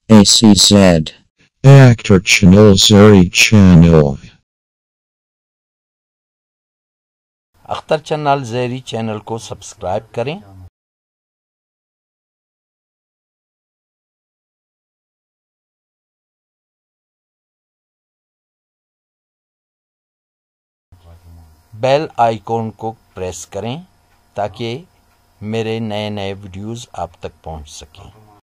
ACZ Akhtar Chanal Zari Channel Akhtar channel Zari channel को subscribe करें। Bell icon को press करें ताकि मेरे नए नए वीडियोस आप तक पहुंच सकें।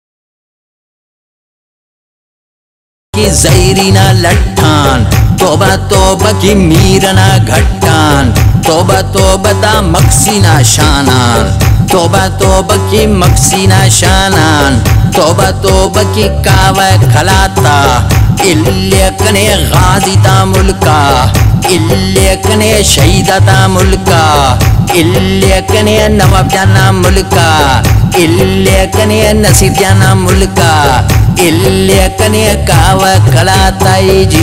ज़ैरीना लट्ठान तोबा तोबा की मीरना घट्टान तोबा तोबा दा मक्सीना शानान तोबा तोबा की मक्सीना शानान तोबा तोबा की कावा खलाता इल्लेकने गाजी ता मुल्का इल्लेकने शहीदा ता मुल्का इल्लेकने नवाब जाना मुल्का इल्लेकने नसीब जाना मुल्का इल्लेकने कावा खलाता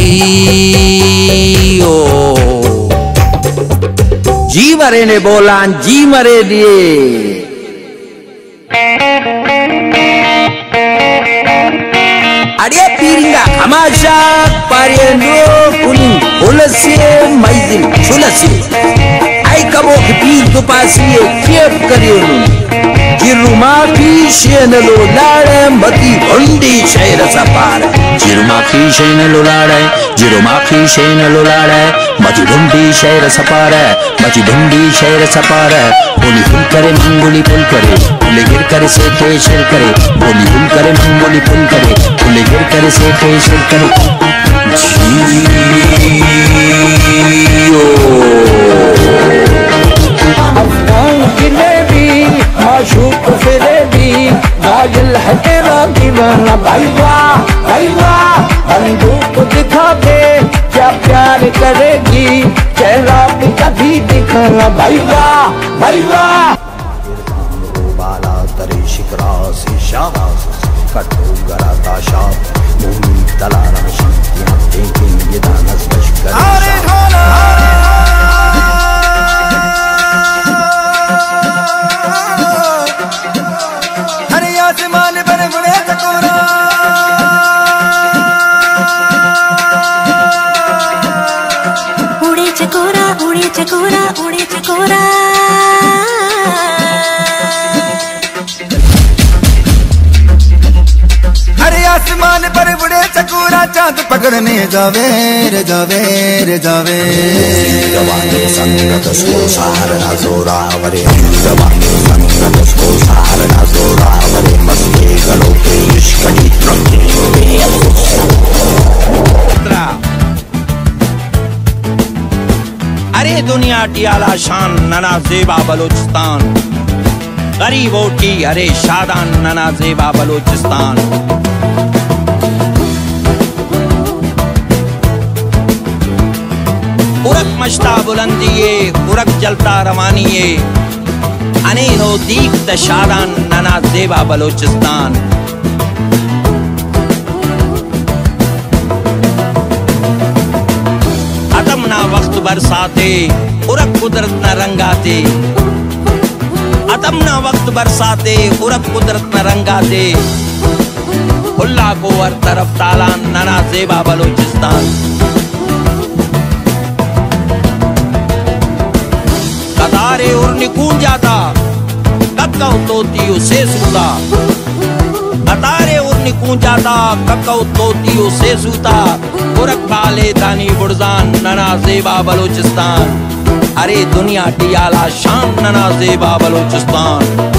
जी मरे ने बोला जी मरे दिए अरे पीरिंगा हमाशा पारियनो कुनी उलसे मैदिल चुलसे आई कबो के पीर तो पासिए केप करियो जिरुमा की शेनलो लाड़े मती भंडी शहर सपार जिरुमा की शेनलो लाड़े जिरुमा की शेनलो लाड़े मती भंडी शहर सपार मती भंडी शहर सपार बोली फुल करे मंगोली फुल करे फुले गिर करे से केशर करे बोली फुल करे मंगोली फुल करे फुले गिर करे से केशर करे अफगान जिलेबी माशूक फिरेबी गाजल है तेरा दीवाना भाई वाह बंदूक दिखा दे क्या प्यार करेगी चेहरा भी कभी दिखाना भाई वाह बाला तरे शिकरा से शाबाश कटो गरा ताशा मूनी तलारा शक्तियां देखें ये दानस बशकर हरे आसमान पर बड़े चकोरा उड़े चकोरा उड़े चकोरा उड़े चकोरा हरे आसमान पर बड़े चकोरा चांद पकड़ने जावे रे जावे रे जावे जवानी संगत को सहारा जोरा वरे जवानी संगत को सहारा जोरा वरे मस्ती गलो के इश्क की तरक्की अरे दुनिया की आला शान नना ज़ेबा बलूचिस्तान गरीबों की अरे शादान नना ज़ेबा बलूचिस्तान उरक मश्ता बुलंदिये उरक जलता रवानिये अनेनो दीक्त शादान नना ज़ेबा बलूचिस्तान अदम ना वक्त बरसाते उरक कुदरत न रंगाते अदम ना वक्त बरसाते उरक कुदरत न रंगाते खुल्ला को हर तरफ तालान नना ज़ेबा बलूचिस्तान कतारे उर्नी कूंज जाता कक्का तोती उसे सूता कतारे उर्नी कूंज जाता कक्का तोती उसे सूता उरक बाले दानी बुरजान नना ज़ेबा बलूचिस्तान अरे दुनिया की आला शान नना ज़ेबा बलूचिस्तान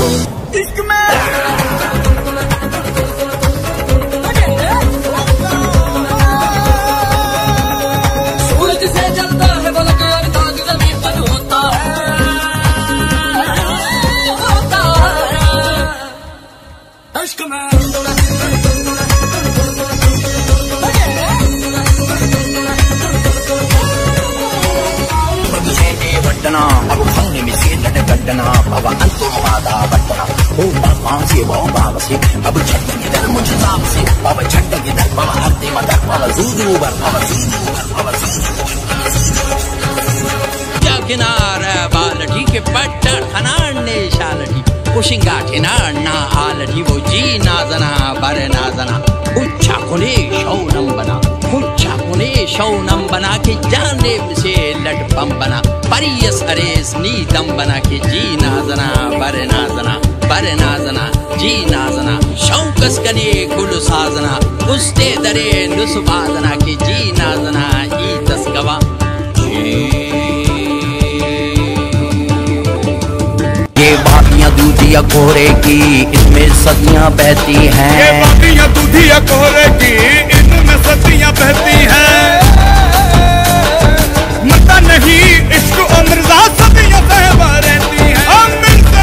अब फंगे में से लट गड्डना बाबा अंतुम वादा बट्टना ओ बाबा से बाबा से अब छट्टे के दर मुझे साम से बाबा छट्टे के दर बाबा हरते मदर बाबा जूजू बर बाबा क्या किनारा बालठी के पट्टा खनाने शालठी कुशिंगा ठेना ना आलड़ी वो जी नाजना बर नाजना उच्छा कोने शौनम बना उच्छा कोने शौनम बना के जाने से लट बम बना परियस अरेस नीदम बना के जी नाजना बर नाजना जी नाजना शौकस कने कुल साजना उस्ते दरे नुसबादना के जी नाजना ई तस्कवा ये बातियां दूधिया कोहरे की इनमें सदियां बहती हैं। ये बातियां दूधिया कोहरे की इनमें सदियां बहती हैं। मता नहीं इश्क ओ मिर्जा सदियों सहमा रहती है। हम मिलते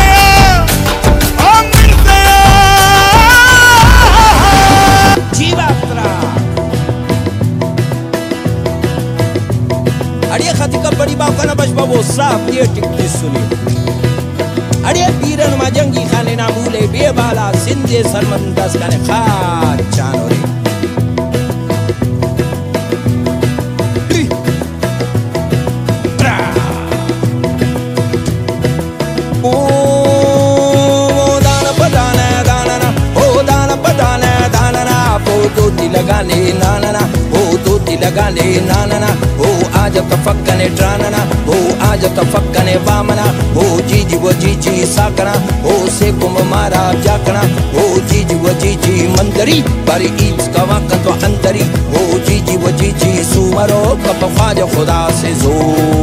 जीवात्रा अड़िया खाती का बड़ी बाप का ना बचपा वो साफ ये टिकटी सुनी अड़े पीरन मजंगी खाने ना भूले बेबाला सिंधे सरमंदस खाने खाद चानोरे ओ दाना पदाना दाना ओ दाना पदाना दाना ओ दोती लगाने नाना ओ दोती लगाने नाना ओ आज तफक्कने ड्राना ओ आज तफक्कने वामना ओ जीजी वो जीजी साकना ओ से कुम मारा जाकना ओ जीजी वो जीजी मंदरी पर ईद का वक्त तो अंदरी ओ जीजी वो जीजी सुमरो कब ख्वाजा खुदा से जो